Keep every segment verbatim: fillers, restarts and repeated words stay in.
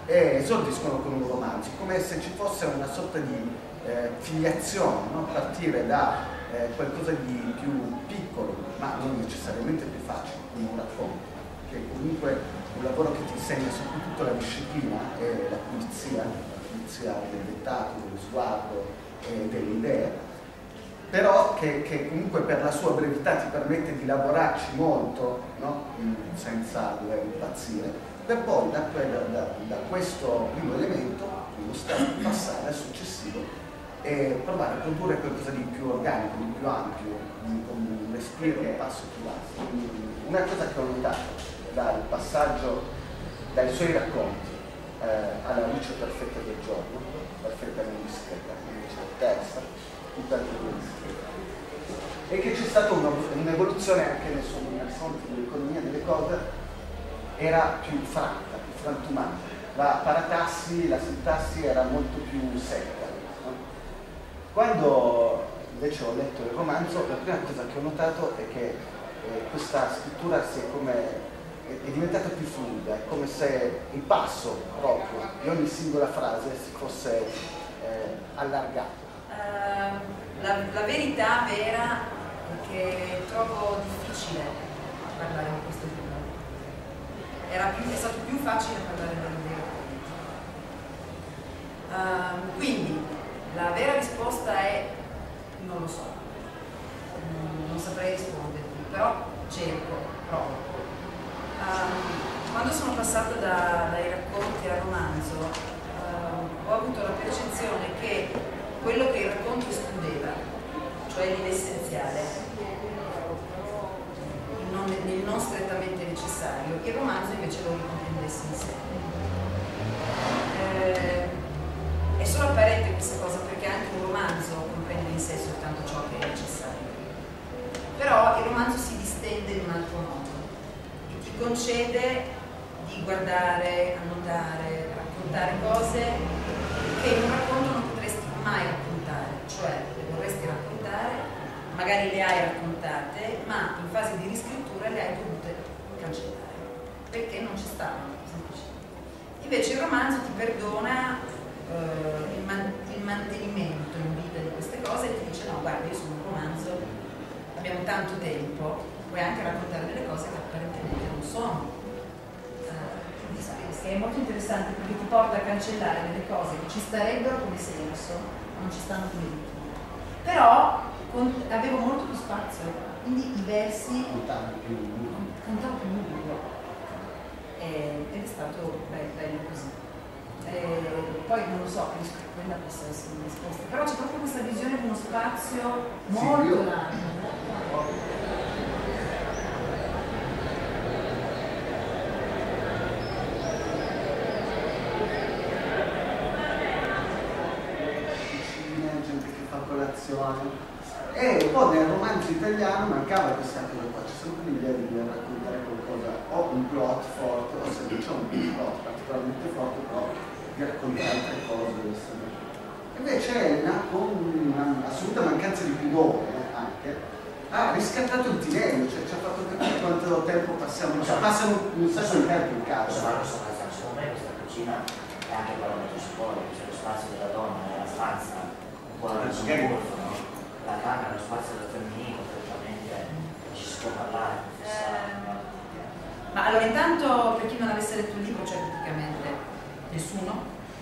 e esordiscono con un romanzo, come se ci fosse una sorta di eh, filiazione, no? Partire da eh, qualcosa di più piccolo, ma non necessariamente più facile, come un racconto, che è comunque un lavoro che ti insegna soprattutto la disciplina e la pulizia, la pulizia del dettato, dello sguardo e delle idee, però che, che comunque per la sua brevità ti permette di lavorarci molto, no? Senza dover impazzire, per poi da, da, da questo primo elemento passare al successivo e provare a produrre qualcosa di più organico, di più ampio, con un respiro, un passo più basso. Una cosa che ho notato dal passaggio dai suoi racconti eh, alla luce perfetta del giorno, perfettamente discreta, terza, tutta discreta, e che c'è stata un'evoluzione anche nel suo racconto dell'economia delle cose, era più fratta, più frantumata. La paratassi, la sintassi era molto più secca. No? Quando invece ho letto il romanzo, la prima cosa che ho notato è che eh, questa scrittura si è, come, è, è diventata più fluida, è come se il passo proprio di ogni singola frase si fosse eh, allargato. Uh, la, la verità vera è che trovo difficile parlare di questo libro. Era più, è stato più facile parlare del vero. Uh, quindi la vera risposta è non lo so, non, non saprei risponderti, però cerco, provo. Uh, quando sono passata da, dai racconti al romanzo uh, ho avuto la percezione che quello che il racconto escludeva, cioè l'essenziale, non, il non strettamente necessario, il romanzo invece lo ricomprendesse in sé. Eh, è solo apparente questa cosa perché anche un romanzo comprende in sé soltanto ciò che è necessario. Però il romanzo si distende in un altro modo e ti concede di guardare, annotare, raccontare cose che in un racconto non potresti mai raccontare, cioè le vorresti raccontare, magari le hai raccontate, ma in fase di riscrittura le hai dovute cancellare, perché non ci stavano, semplicemente. Invece il romanzo ti perdona eh, il, man il mantenimento in vita di queste cose e ti dice no, guarda, io sono un romanzo, abbiamo tanto tempo, puoi anche raccontare delle cose che apparentemente non sono. Che è molto interessante perché ti porta a cancellare delle cose che ci starebbero come senso, ma non ci stanno come ritmo. Però con, avevo molto più spazio, quindi i versi contavo più lungo ed è stato bello, bello così. E poi non lo so, penso che quella possa essere una risposta, però c'è proprio questa visione di uno spazio molto sì, largo. E poi nel romanzo italiano mancava questa cosa qua, c'è sempre l'idea di dover raccontare qualcosa, o un plot forte, o se non c'è un plot particolarmente forte, però di raccontare altre cose. Invece Elena, con un'assoluta mancanza di pudore anche, ha riscattato il Tinello, cioè ci ha fatto capire quanto tempo passiamo, cioè passano un sacco di tempo in casa. Secondo me questa cucina è anche quella che si vuole, cioè lo spazio della donna è la stanza, un po' la camera, lo spazio del femminile, praticamente ci si può parlare. Eh, ma allora intanto per chi non avesse letto il libro, cioè praticamente nessuno,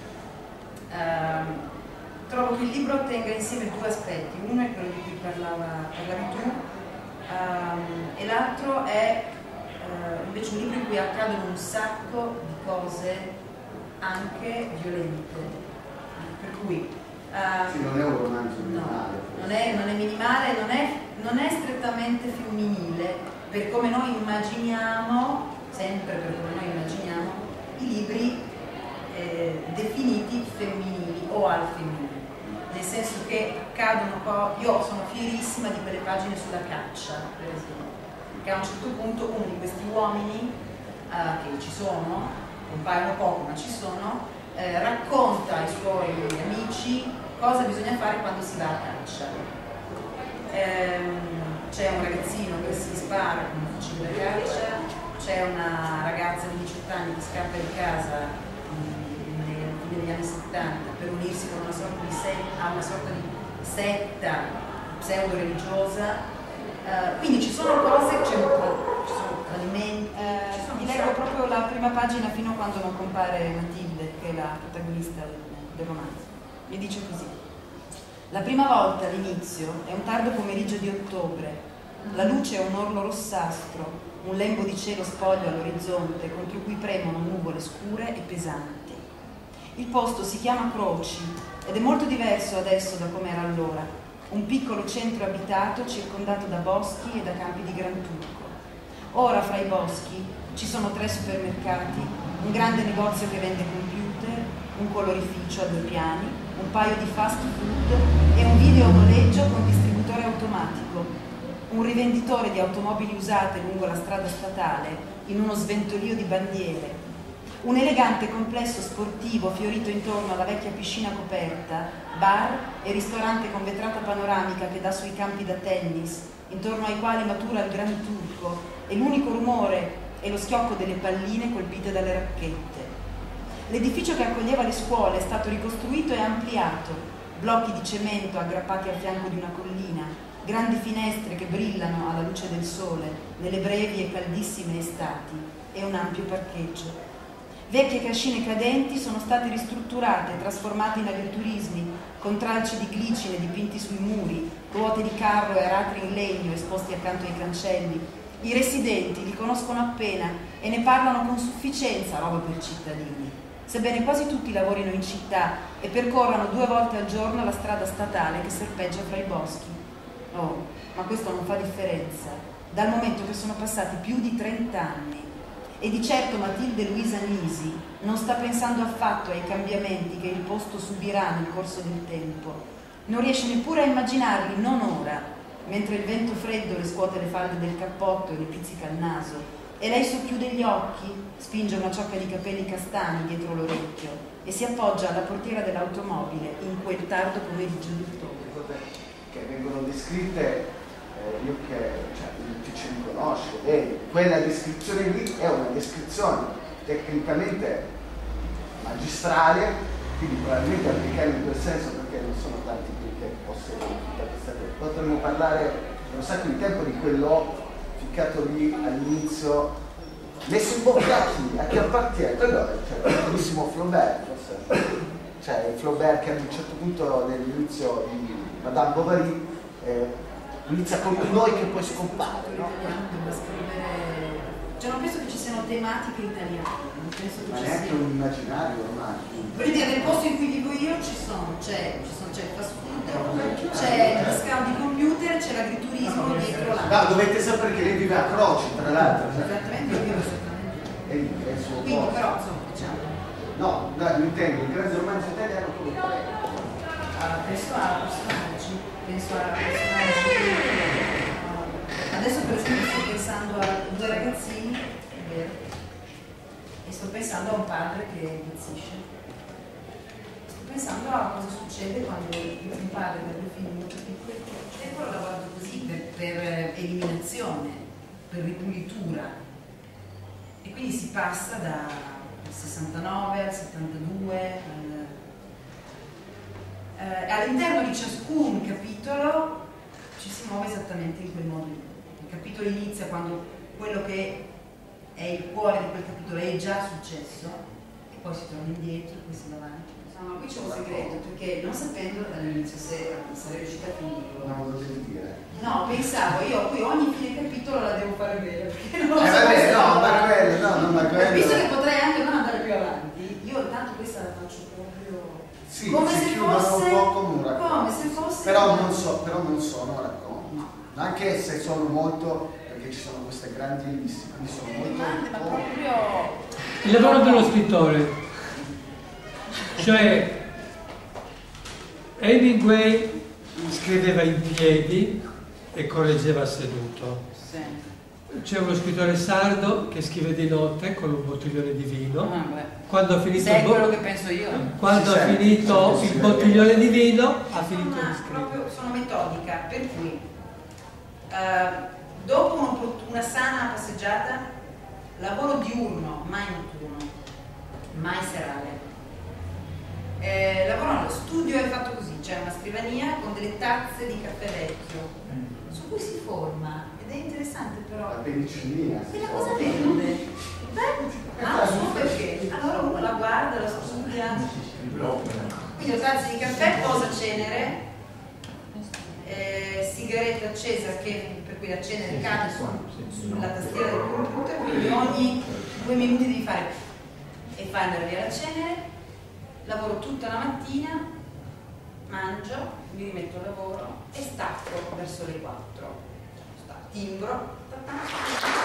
ehm, trovo che il libro tenga insieme due aspetti. Uno è quello di cui parlava, parlavi tu ehm, e l'altro è eh, invece un libro in cui accadono un sacco di cose anche violente, per cui Uh, sì, non è un romanzo minimale. No, non è, non è minimale, non è, non è strettamente femminile, per come noi immaginiamo, sempre per come noi immaginiamo, i libri eh, definiti femminili o al femminile. Nel senso che accadono poi, io sono fierissima di quelle pagine sulla caccia, per esempio, che a un certo punto uno di questi uomini, uh, che ci sono, compaiono poco ma ci sono, eh, racconta ai suoi amici cosa bisogna fare quando si va a caccia. Ehm, c'è un ragazzino che si spara con un fucile da caccia, c'è una ragazza di diciotto anni che scappa di casa settanta per unirsi con una sorta di setta, a una sorta di setta pseudo-religiosa. Uh, quindi ci sono cose, c'è un po', ci sono alimenti, uh, vi leggo proprio la prima pagina fino a quando non compare Matilde, che è la protagonista del, del romanzo. Mi dice così: la prima volta all'inizio è un tardo pomeriggio di ottobre, la luce è un orlo rossastro, un lembo di cielo spoglio all'orizzonte contro cui premono nuvole scure e pesanti. Il posto si chiama Croci ed è molto diverso adesso da come era allora. Un piccolo centro abitato circondato da boschi e da campi di gran turco. Ora fra i boschi ci sono tre supermercati, un grande negozio che vende computer, un colorificio a due piani, un paio di fast food e un video noleggio con distributore automatico, un rivenditore di automobili usate lungo la strada statale in uno sventolio di bandiere, un elegante complesso sportivo fiorito intorno alla vecchia piscina coperta, bar e ristorante con vetrata panoramica che dà sui campi da tennis, intorno ai quali matura il gran turco, e l'unico rumore è lo schiocco delle palline colpite dalle racchette. L'edificio che accoglieva le scuole è stato ricostruito e ampliato, blocchi di cemento aggrappati al fianco di una collina, grandi finestre che brillano alla luce del sole nelle brevi e caldissime estati e un ampio parcheggio. Vecchie cascine cadenti sono state ristrutturate e trasformate in agriturismi, con tralci di glicine dipinti sui muri, ruote di carro e aratri in legno esposti accanto ai cancelli. I residenti li conoscono appena e ne parlano con sufficienza, roba per cittadini, sebbene quasi tutti lavorino in città e percorrano due volte al giorno la strada statale che serpeggia fra i boschi. Oh, ma questo non fa differenza, dal momento che sono passati più di trent'anni. E di certo Matilde Luisa Nisi non sta pensando affatto ai cambiamenti che il posto subirà nel corso del tempo. Non riesce neppure a immaginarli, non ora, mentre il vento freddo le scuote le falde del cappotto e le pizzica il naso, e lei socchiude gli occhi, spinge una ciocca di capelli castani dietro l'orecchio e si appoggia alla portiera dell'automobile in quel tardo pomeriggio di ottobre. Che vengono descritte, eh, io che, cioè, chi ci riconosce, e quella descrizione lì è una descrizione tecnicamente magistrale, quindi probabilmente applicare in quel senso, perché non sono tanti qui che possono applicare questa cosa. Potremmo parlare per un sacco di tempo di quello ficcato lì all'inizio, messo in bocca a chi? A chi appartiene? Quello è cioè, il bellissimo Flaubert, forse. Cioè Flaubert che ad un certo punto nell'inizio di Madame Bovary eh, inizia con noi che poi scompare, no? Cioè non penso che ci siano tematiche italiane, non penso che Ma ci neanche sia. un immaginario ormai. Per dire, nel posto in cui vivo io ci sono, c'è il fast food, c'è il discount di computer, c'è l'agriturismo dietro là. No, dovete sapere che lei vive a Croci, tra l'altro. Esattamente, io vivo esattamente. È il, è il suo Quindi posto. però, insomma, diciamo. No, no, io intendo, il grande romanzo italiano come quello. Uh, penso a personaggi, penso a personaggi. Adesso per esempio sto pensando a due ragazzini, è vero, e sto pensando a un padre che impazzisce. Sto pensando a cosa succede quando un padre deve figli molto piccoli, e poi lo guardo così per, per eliminazione, per ripulitura. E quindi si passa dal sessantanove al settantadue. Al, eh, all'interno di ciascun capitolo ci si muove esattamente in quel modo lì. Il capitolo inizia quando quello che è il cuore di quel capitolo è già successo e poi si torna indietro, poi si va avanti. Insomma, qui c'è un segreto, perché non sapendo all'inizio se sarei riuscita a finirlo. Non lo devi dire. No, pensavo, io qui ogni fine capitolo la devo fare bene, perché non lo Eh so vabbè, se no, no, ma quello, no, no, ma quello. visto che potrei anche non andare più avanti, io tanto questa la faccio proprio Sì, come si se chiudono fosse un po' come un racconto. come se fosse Però non, so, però non sono racconti. no. Anche se sono molto, perché ci sono queste grandi ellissi, quindi sono molto. Grande, ma molto- proprio Il lavoro dello scrittore, cioè Hemingway scriveva in piedi e correggeva seduto. sì. C'è uno scrittore sardo che scrive di notte con un bottiglione di vino. Ah, beh. Quando ha finito, Se è il, bo- quello che penso io. quando Si ha sente, finito si il sente. bottiglione di vino, ha finito Sono, di scrivere. proprio, sono metodica, per cui eh, dopo uno- una sana passeggiata, lavoro diurno, mai notturno, mai serale. Eh, No, lo studio è fatto così, c'è una scrivania con delle tazze di caffè vecchio su cui si forma, ed è interessante però. La penicillina. E la cosa verde? Beh, ah, so perché? Allora uno la guarda, la studia. Quindi la tazza di caffè, posa cenere, eh, sigaretta accesa che, per cui la cenere cade su, sulla tastiera del computer, quindi ogni due minuti devi fare e fai andare via la cenere. Lavoro tutta la mattina, mangio, mi rimetto al lavoro e stacco verso le quattro. Timbro,